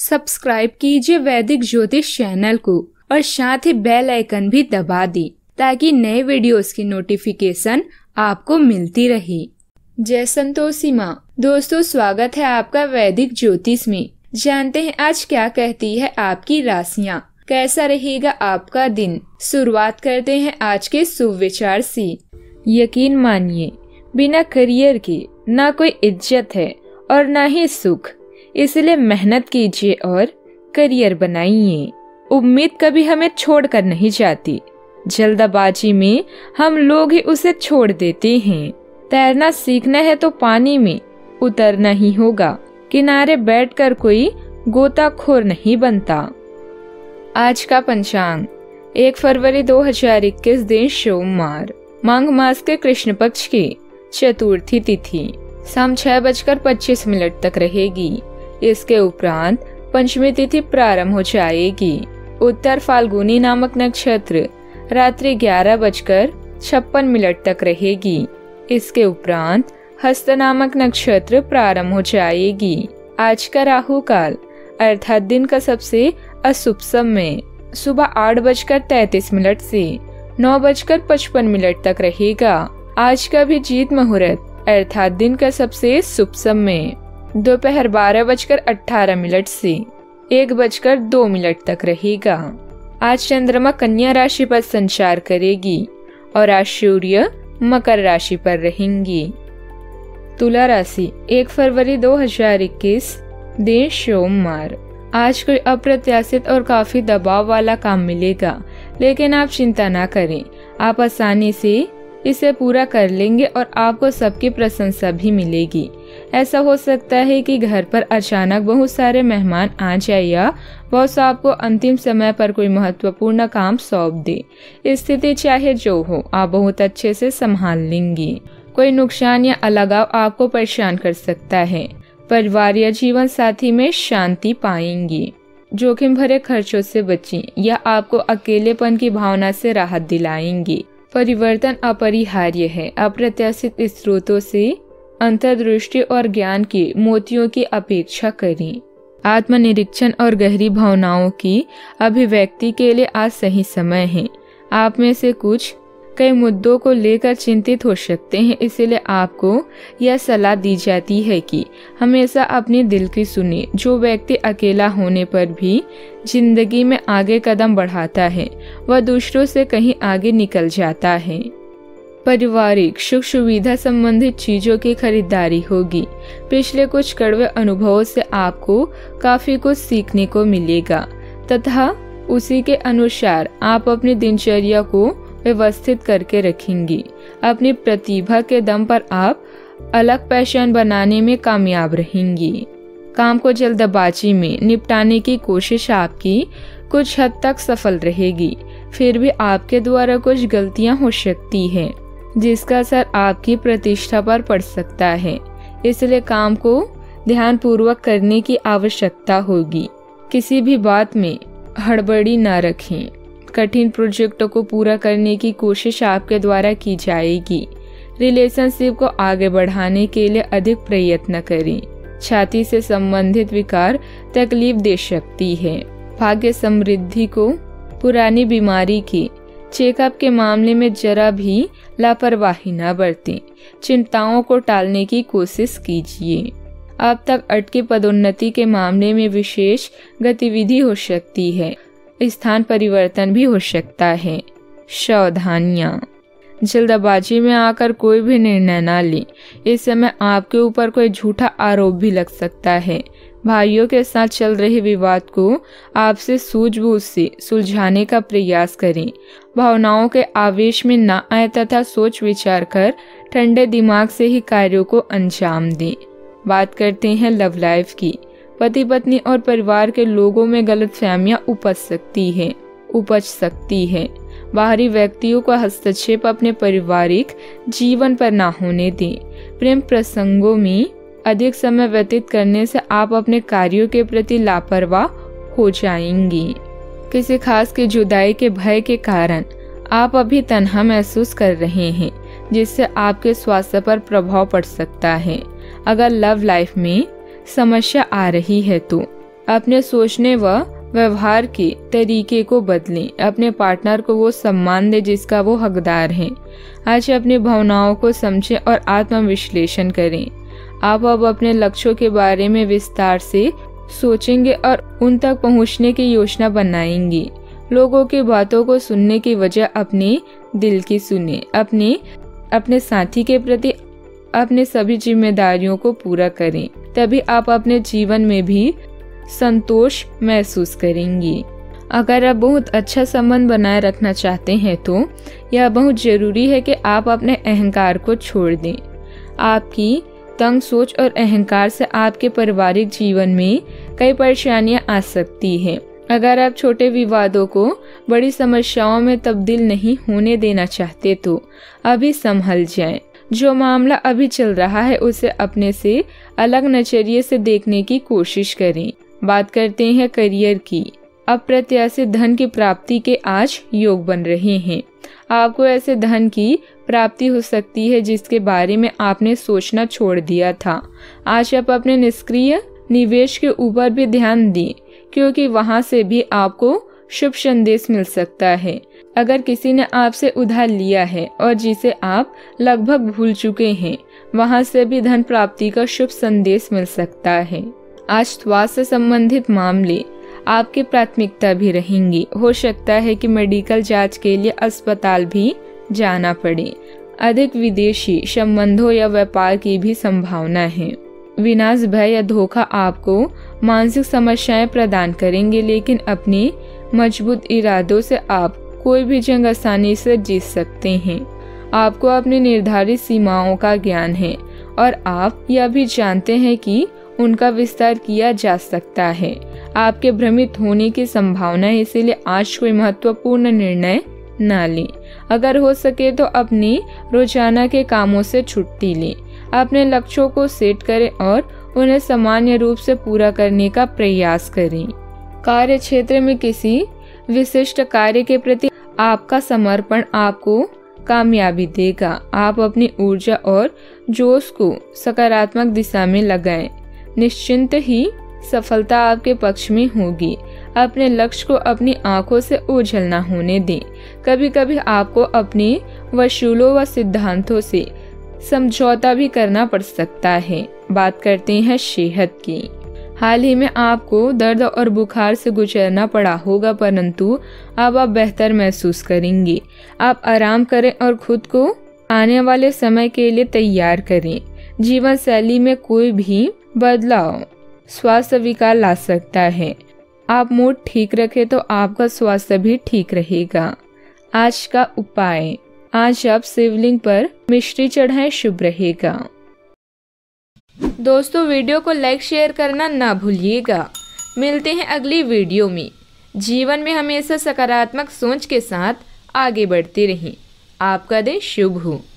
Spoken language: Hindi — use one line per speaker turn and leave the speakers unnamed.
सब्सक्राइब कीजिए वैदिक ज्योतिष चैनल को और साथ ही बेल आइकन भी दबा दी ताकि नए वीडियोस की नोटिफिकेशन आपको मिलती रहे। जय संतोषी माँ। दोस्तों, स्वागत है आपका वैदिक ज्योतिष में। जानते हैं आज क्या कहती है आपकी राशियाँ, कैसा रहेगा आपका दिन। शुरुआत करते हैं आज के शुभ विचार से। यकीन मानिए, बिना करियर के ना कोई इज्जत है और ना ही सुख, इसलिए मेहनत कीजिए और करियर बनाइए। उम्मीद कभी हमें छोड़कर नहीं जाती, जल्दबाजी में हम लोग ही उसे छोड़ देते हैं। तैरना सीखना है तो पानी में उतरना ही होगा, किनारे बैठकर कोई गोताखोर नहीं बनता। आज का पंचांग 1 फरवरी 2021 दिन सोमवार, माघ मास के कृष्ण पक्ष की चतुर्थी तिथि शाम 6:25 तक रहेगी। इसके उपरांत पंचमी तिथि प्रारंभ हो जाएगी। उत्तर फाल्गुनी नामक नक्षत्र रात्रि 11:56 तक रहेगी। इसके उपरांत हस्त नामक नक्षत्र प्रारंभ हो जाएगी। आज का राहु काल अर्थात दिन का सबसे अशुभ समय सुबह 8:33 से 9:55 तक रहेगा। आज का भी जीत मुहूर्त अर्थात दिन का सबसे शुभ समय दोपहर 12:18 से 1:02 तक रहेगा। आज चंद्रमा कन्या राशि पर संचार करेगी और आज सूर्य मकर राशि पर रहेंगी। तुला राशि 1 फरवरी 2021 दिन सोमवार। आज कोई अप्रत्याशित और काफी दबाव वाला काम मिलेगा, लेकिन आप चिंता ना करें, आप आसानी से इसे पूरा कर लेंगे और आपको सबकी प्रशंसा भी मिलेगी। ऐसा हो सकता है कि घर पर अचानक बहुत सारे मेहमान आ जाए या बॉस आपको अंतिम समय पर कोई महत्वपूर्ण काम सौंप दे। स्थिति चाहे जो हो, आप बहुत अच्छे से संभाल लेंगी। कोई नुकसान या अलगाव आपको परेशान कर सकता है। परिवार या जीवन साथी में शांति पाएंगी। जोखिम भरे खर्चों से बचें, यह आपको अकेलेपन की भावना से राहत दिलाएंगी। परिवर्तन अपरिहार्य है। अप्रत्याशित स्रोतों से अंतर्दृष्टि और ज्ञान के मोतियों की अपेक्षा करें। आत्मनिरीक्षण और गहरी भावनाओं की अभिव्यक्ति के लिए आज सही समय है। आप में से कुछ कई मुद्दों को लेकर चिंतित हो सकते हैं, इसलिए आपको यह सलाह दी जाती है कि हमेशा अपने दिल की सुने। जो व्यक्ति अकेला होने पर भी जिंदगी में आगे कदम बढ़ाता है, वह दूसरों से कहीं आगे निकल जाता है। पारिवारिक सुख सुविधा संबंधित चीजों की खरीदारी होगी। पिछले कुछ कड़वे अनुभवों से आपको काफी कुछ सीखने को मिलेगा तथा उसी के अनुसार आप अपनी दिनचर्या को व्यवस्थित करके रखेंगी। अपनी प्रतिभा के दम पर आप अलग पहचान बनाने में कामयाब रहेंगी। काम को जल्दबाजी में निपटाने की कोशिश आपकी कुछ हद तक सफल रहेगी, फिर भी आपके द्वारा कुछ गलतियां हो सकती है जिसका असर आपकी प्रतिष्ठा पर पड़ सकता है। इसलिए काम को ध्यानपूर्वक करने की आवश्यकता होगी। किसी भी बात में हड़बड़ी न रखें। कठिन प्रोजेक्टों को पूरा करने की कोशिश आपके द्वारा की जाएगी। रिलेशनशिप को आगे बढ़ाने के लिए अधिक प्रयत्न करें। छाती से संबंधित विकार तकलीफ दे सकती है। भाग्य समृद्धि को पुरानी बीमारी की चेकअप के मामले में जरा भी लापरवाही न बरतें। चिंताओं को टालने की कोशिश कीजिए। अब तक अटकी पदोन्नति के मामले में विशेष गतिविधि हो सकती है। स्थान परिवर्तन भी हो सकता है। सावधानियां, जल्दबाजी में आकर कोई भी निर्णय न लें। इस समय आपके ऊपर कोई झूठा आरोप भी लग सकता है। भाइयों के साथ चल रहे विवाद को आपसे सूझबूझ से सुलझाने का प्रयास करें। भावनाओं के आवेश में न आए तथा सोच विचार कर ठंडे दिमाग से ही कार्यों को अंजाम दें। बात करते हैं लव लाइफ की। पति पत्नी और परिवार के लोगों में गलतफहमियां उपज सकती है। बाहरी व्यक्तियों का हस्तक्षेप अपने पारिवारिक जीवन पर ना होने दें। प्रेम प्रसंगों में अधिक समय व्यतीत करने से आप अपने कार्यों के प्रति लापरवाह हो जाएंगी। किसी खास की जुदाई के भय के कारण आप अभी तन्हा महसूस कर रहे हैं, जिससे आपके स्वास्थ्य पर प्रभाव पड़ सकता है। अगर लव लाइफ में समस्या आ रही है तो अपने सोचने व व्यवहार के तरीके को बदलें। अपने पार्टनर को वो सम्मान दें जिसका वो हकदार है। आज अपनी भावनाओं को समझें और आत्मविश्लेषण करें। आप अब अपने लक्ष्यों के बारे में विस्तार से सोचेंगे और उन तक पहुंचने की योजना बनाएंगे। लोगों की बातों को सुनने की वजह अपने दिल की सुने। अपने साथी के प्रति अपने सभी जिम्मेदारियों को पूरा करें, तभी आप अपने जीवन में भी संतोष महसूस करेंगी। अगर आप बहुत अच्छा संबंध बनाए रखना चाहते हैं तो यह बहुत जरूरी है कि आप अपने अहंकार को छोड़ दें। आपकी तंग सोच और अहंकार से आपके पारिवारिक जीवन में कई परेशानियां आ सकती हैं। अगर आप छोटे विवादों को बड़ी समस्याओं में तब्दील नहीं होने देना चाहते तो अभी संभल जाएं। जो मामला अभी चल रहा है उसे अपने से अलग नजरिए से देखने की कोशिश करें। बात करते हैं करियर की। अप्रत्याशित धन की प्राप्ति के आज योग बन रहे हैं। आपको ऐसे धन की प्राप्ति हो सकती है जिसके बारे में आपने सोचना छोड़ दिया था। आज आप अपने निष्क्रिय निवेश के ऊपर भी ध्यान दें, क्योंकि वहां से भी आपको शुभ संदेश मिल सकता है। अगर किसी ने आपसे उधार लिया है और जिसे आप लगभग भूल चुके हैं, वहां से भी धन प्राप्ति का शुभ संदेश मिल सकता है। आज स्वास्थ्य संबंधित मामले आपकी प्राथमिकता भी रहेंगी। हो सकता है कि मेडिकल जांच के लिए अस्पताल भी जाना पड़े। अधिक विदेशी संबंधों या व्यापार की भी संभावना है। विनाश, भय या धोखा आपको मानसिक समस्याएं प्रदान करेंगे, लेकिन अपने मजबूत इरादों से आप कोई भी जंग आसानी से जीत सकते हैं। आपको अपनी निर्धारित सीमाओं का ज्ञान है और आप यह भी जानते हैं कि उनका विस्तार किया जा सकता है। आपके भ्रमित होने की संभावना है, इसीलिए आज कोई महत्वपूर्ण निर्णय न लें। अगर हो सके तो अपने रोजाना के कामों से छुट्टी लें। अपने लक्ष्यों को सेट करें और उन्हें सामान्य रूप से पूरा करने का प्रयास करें। कार्य क्षेत्र में किसी विशिष्ट कार्य के प्रति आपका समर्पण आपको कामयाबी देगा। आप अपनी ऊर्जा और जोश को सकारात्मक दिशा में लगाएं। निश्चिंत ही सफलता आपके पक्ष में होगी। अपने लक्ष्य को अपनी आंखों से ओझल न होने दें। कभी कभी आपको अपने वसूलों व सिद्धांतों से समझौता भी करना पड़ सकता है। बात करते हैं सेहत की। हाल ही में आपको दर्द और बुखार से गुजरना पड़ा होगा, परंतु अब आप बेहतर महसूस करेंगे। आप आराम करें और खुद को आने वाले समय के लिए तैयार करें। जीवन शैली में कोई भी बदलाव स्वास्थ्य विकार ला सकता है। आप मूड ठीक रखें तो आपका स्वास्थ्य भी ठीक रहेगा। आज का उपाय, आज आप शिवलिंग पर मिश्री चढ़ाएं, शुभ रहेगा। दोस्तों, वीडियो को लाइक शेयर करना ना भूलिएगा। मिलते हैं अगली वीडियो में। जीवन में हमेशा सकारात्मक सोच के साथ आगे बढ़ते रहें। आपका दिन शुभ हो।